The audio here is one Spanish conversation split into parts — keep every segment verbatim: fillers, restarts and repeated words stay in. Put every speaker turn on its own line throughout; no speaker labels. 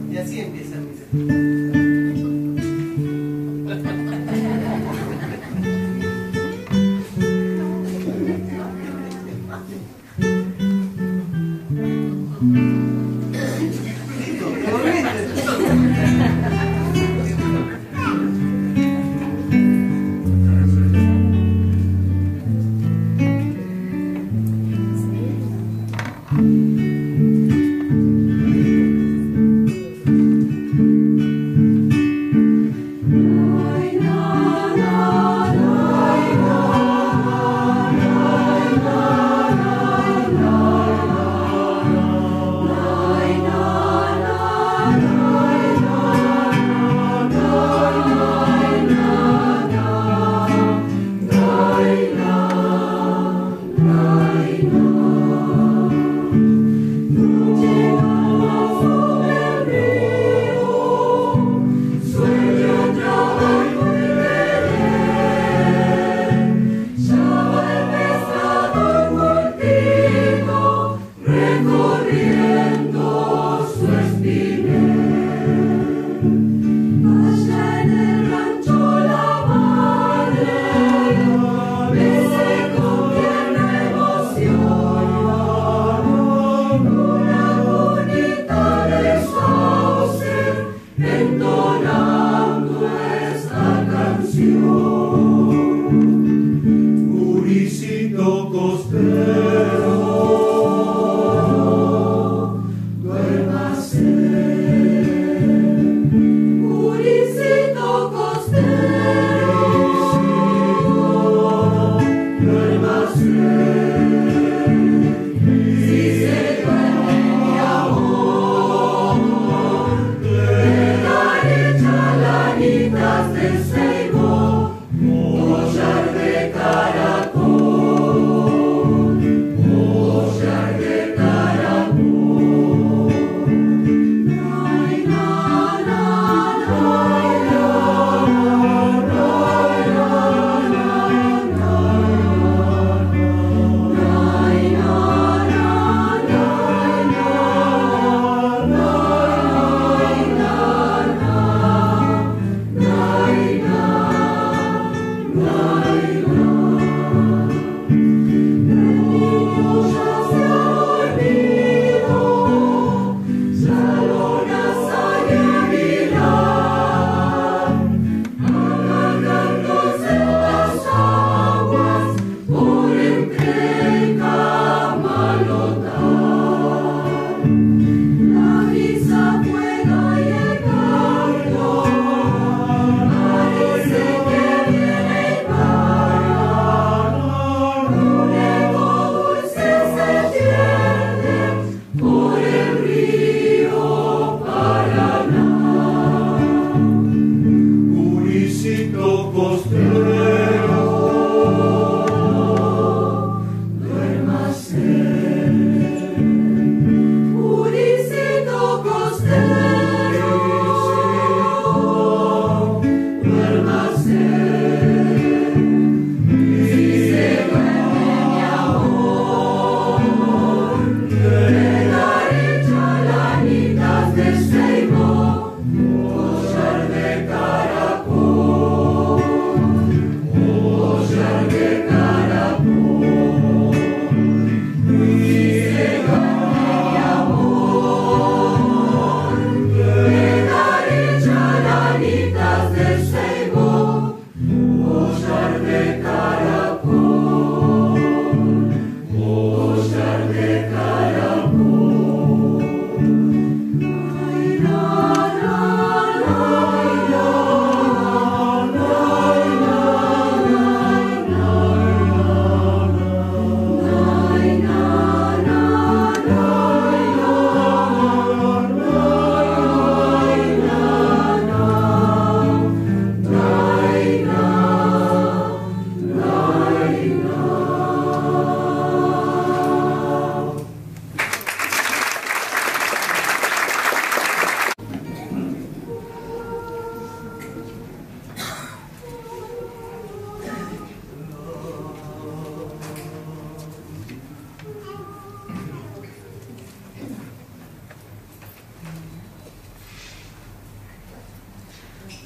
Y así empieza mi
por el río.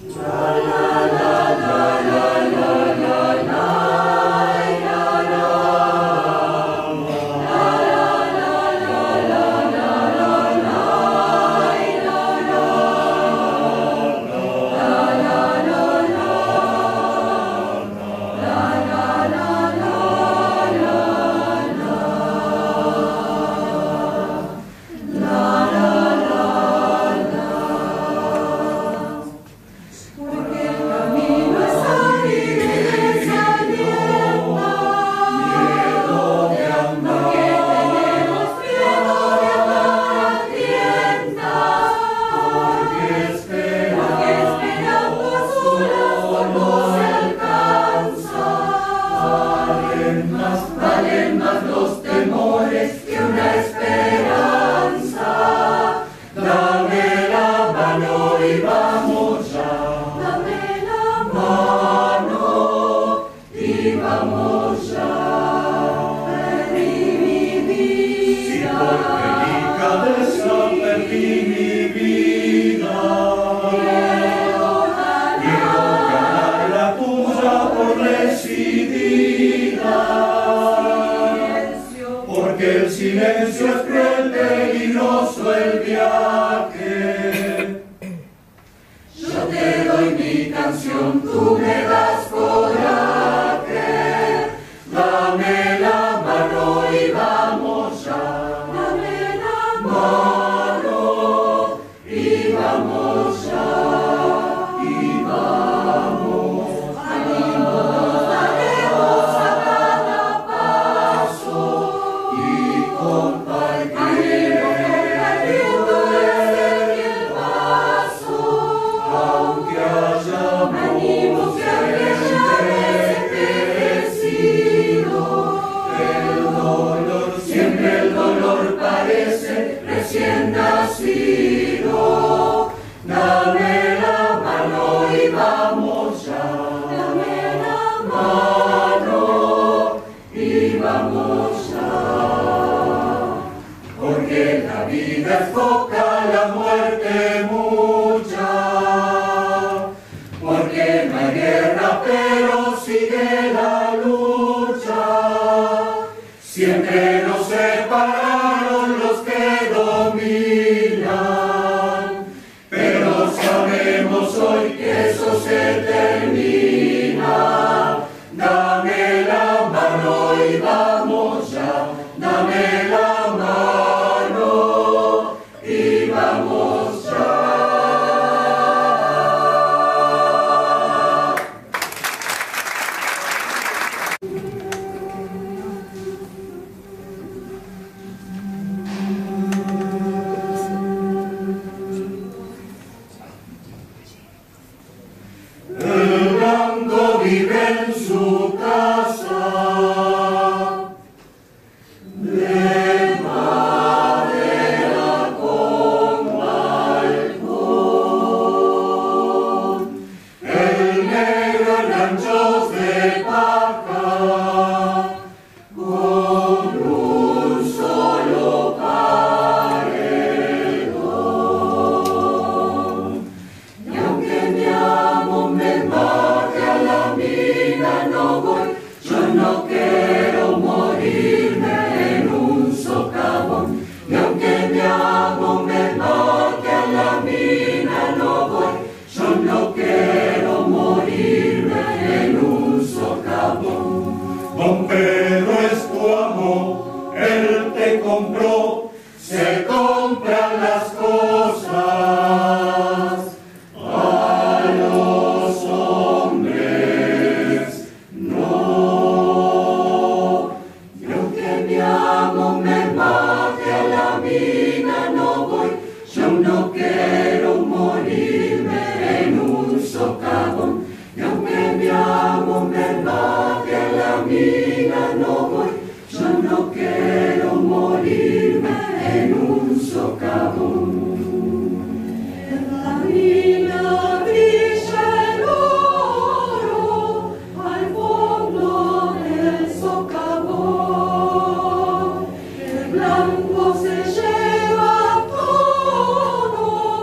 Blanco se lleva todo.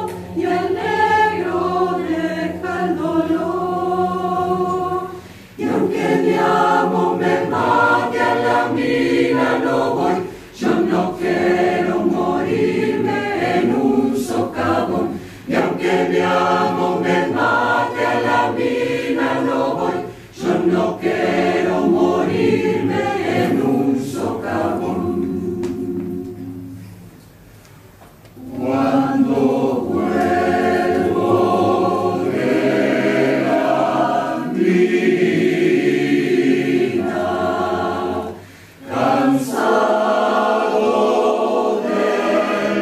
aunque mi amo me mate a la mina no voy, yo no quiero morirme en un socavón. Cuando vuelvo de la mina, cansado del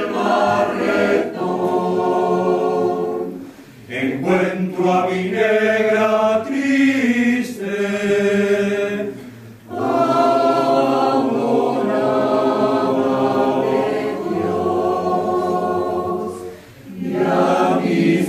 barretón, encuentro a mi negra triste, abandonada de Dios, y a mis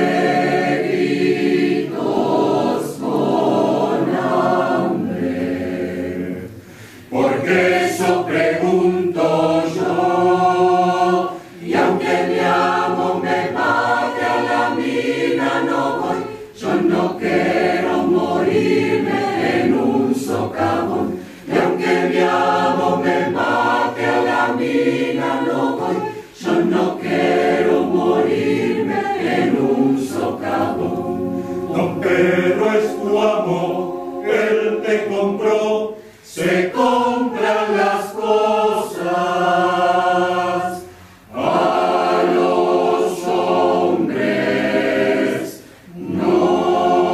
negritos con hambre. Porque eso pregunto yo, y aunque mi amo me mate a la mina no voy, yo no quiero morirme en un socavón. Y aunque mi amo me mate a la mina no voy, yo no quiero morirme en un socavón. Don Pedro es tu amo, él te compró, se compran las cosas, a los hombres no.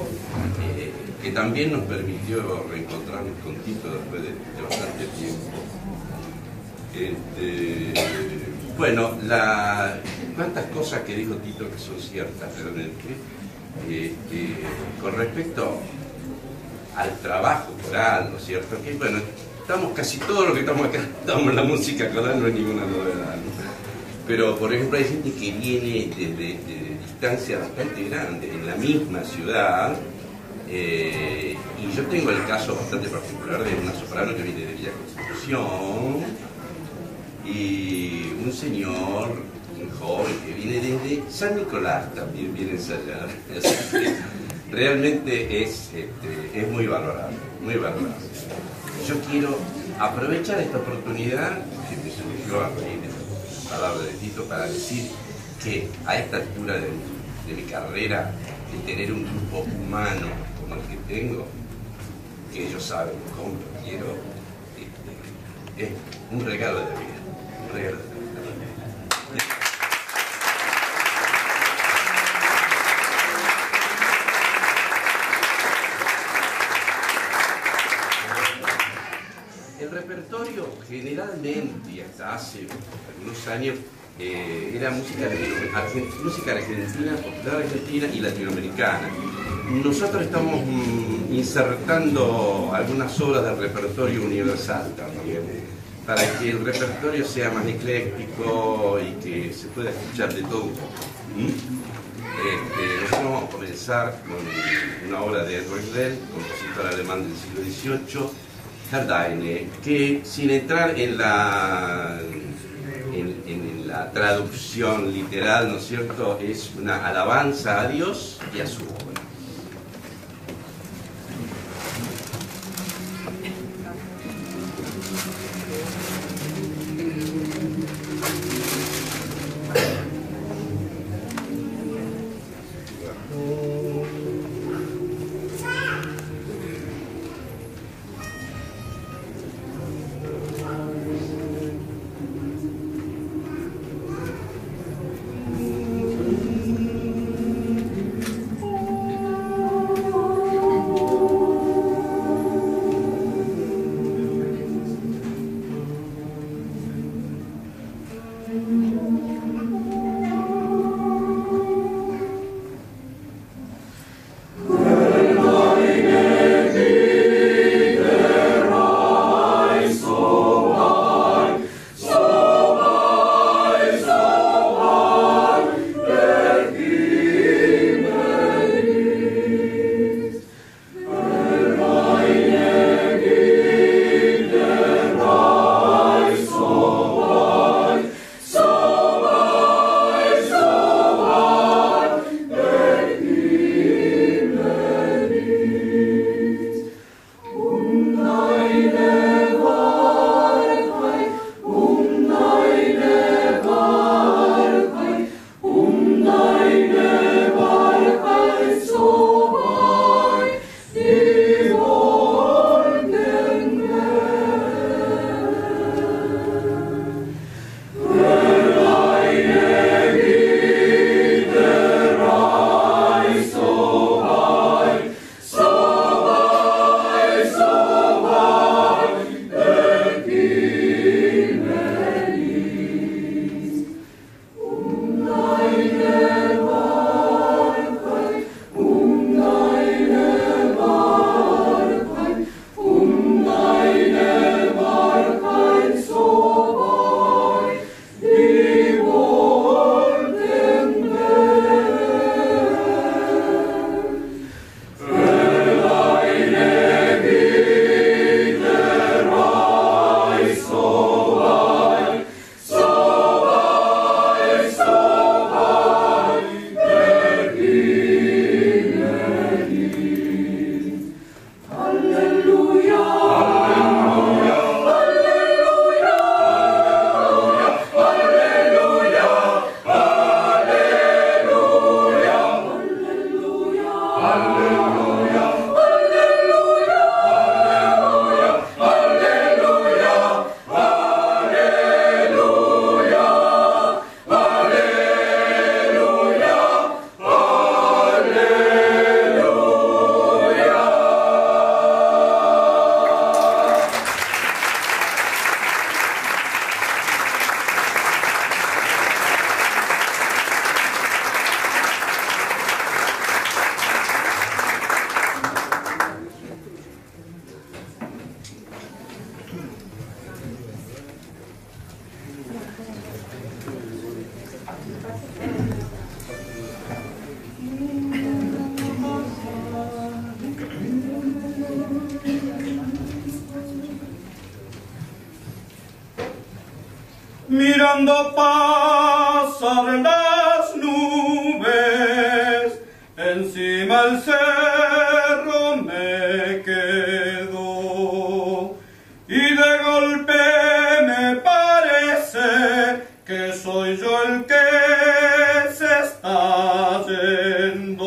eh, que también nos permitió reencontrarnos con Tito después de, de bastante tiempo. Este, bueno, la, cuántas cosas que dijo Tito que son ciertas realmente. Este, con respecto al trabajo coral, ¿no es cierto? Que bueno, estamos casi todos los que estamos acá, estamos en la música coral, no hay ninguna novedad, ¿no? Pero, por ejemplo, hay gente que viene desde, desde distancia bastante grande, en la misma ciudad, eh, y yo tengo el caso bastante particular de una soprano que viene de Villa Constitución, y un señor, un joven que viene desde San Nicolás, también viene a ensayar. Así que realmente es, este, es muy valorable, muy valorable. Yo quiero aprovechar esta oportunidad que me surgió a raíz de la palabra de Tito para decir que a esta altura de, de mi carrera, de tener un grupo humano como el que tengo, que ellos saben cómo lo quiero, este, es un regalo de vida. Un regalo de vida. El repertorio generalmente, y hasta hace algunos años, eh, era música, música argentina, popular argentina y latinoamericana. Nosotros estamos mm, insertando algunas obras del repertorio universal también, para que el repertorio sea más ecléctico y que se pueda escuchar de todo un poco. ¿Mm? Este, nosotros vamos a comenzar con una obra de Edward Rell, compositor alemán del siglo dieciocho, Herr Deine, que sin entrar en la, en, en la traducción literal, ¿no es cierto?, es una alabanza a Dios y a su obra.
mirando pasar las nubes, encima el cerro me quedo, y de golpe me parece que soy yo el que se está yendo.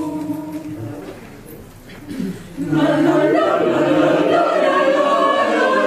La la la la la la la la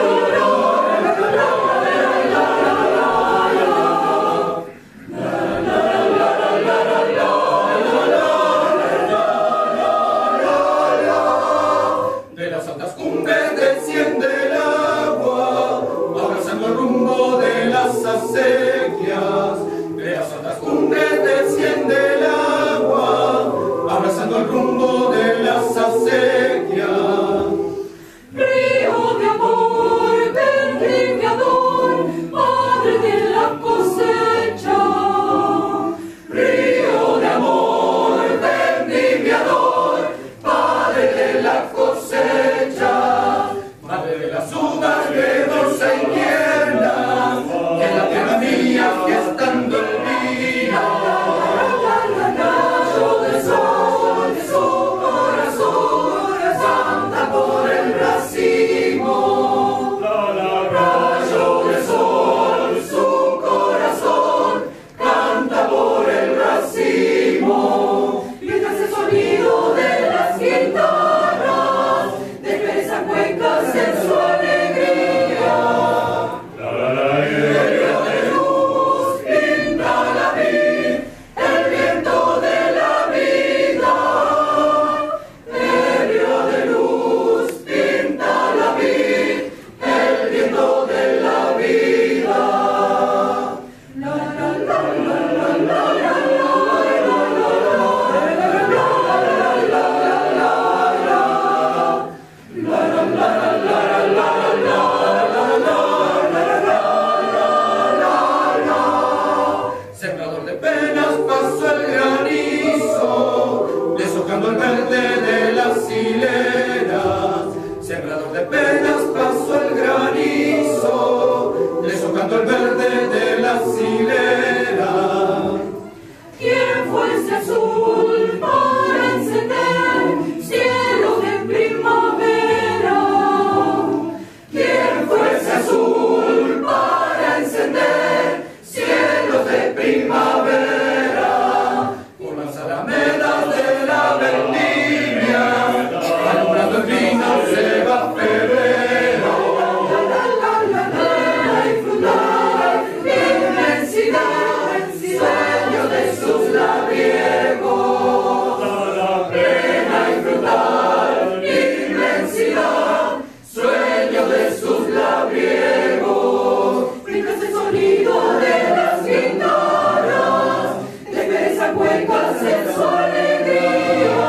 felicidad, sueño de sus labriegos, ricas el sonido de las guitarras, de pereza cuencas en su alegría.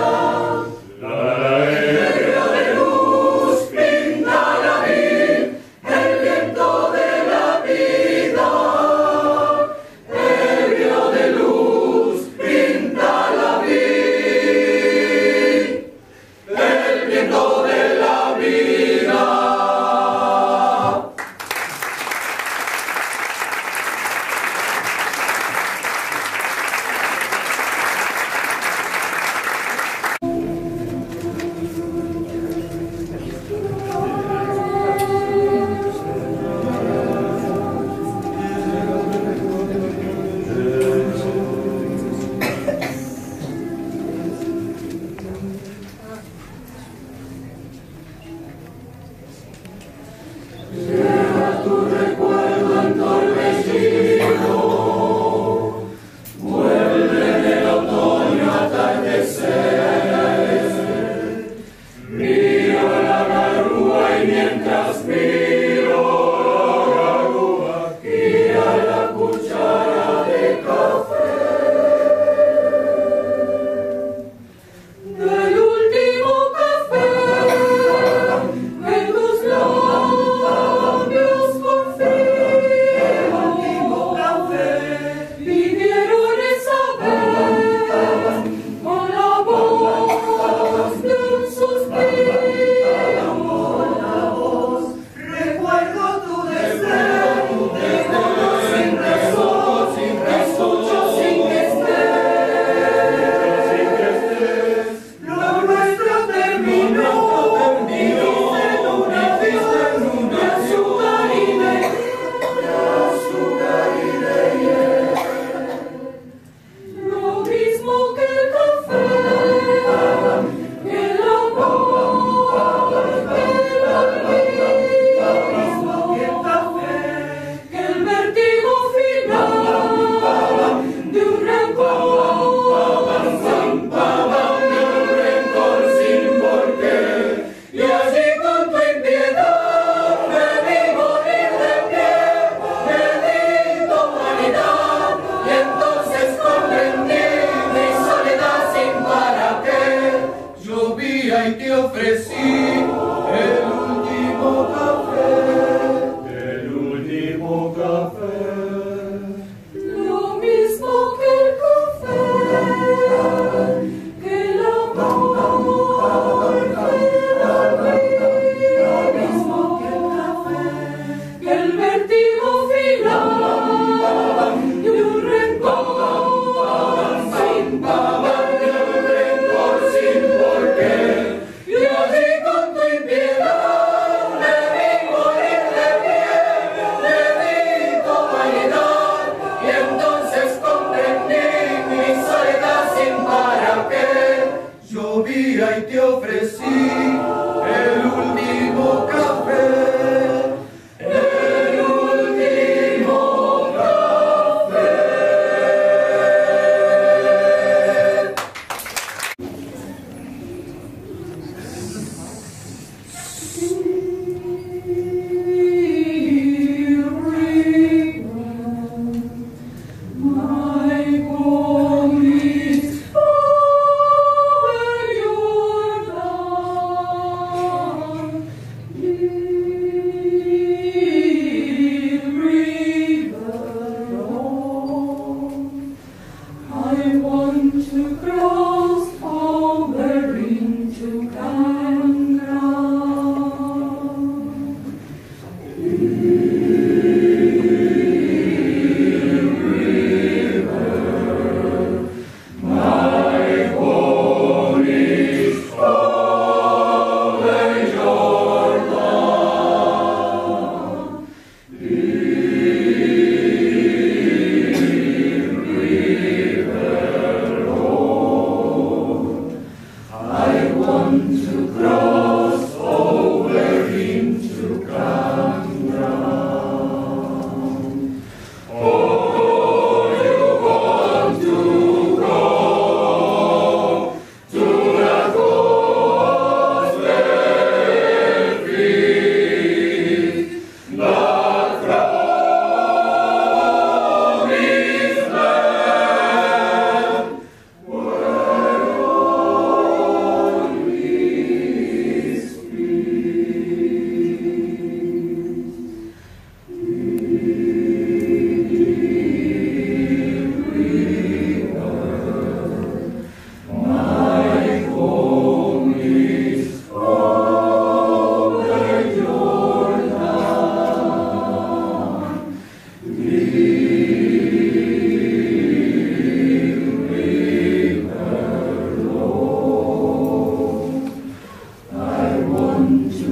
El río de luz pinta la vid, el viento de la vida. El río de luz pinta la vid, el viento de la vida.
Del último café en tus labios.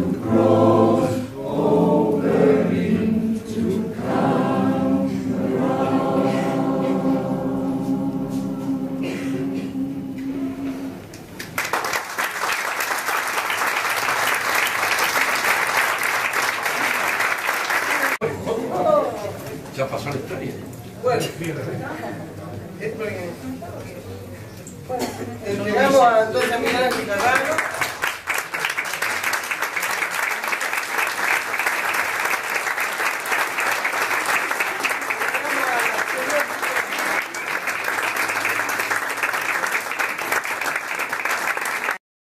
cross over into
Ya pasó la historia.
Bueno, entregamos a entonces a Miguel Ángel Carrano.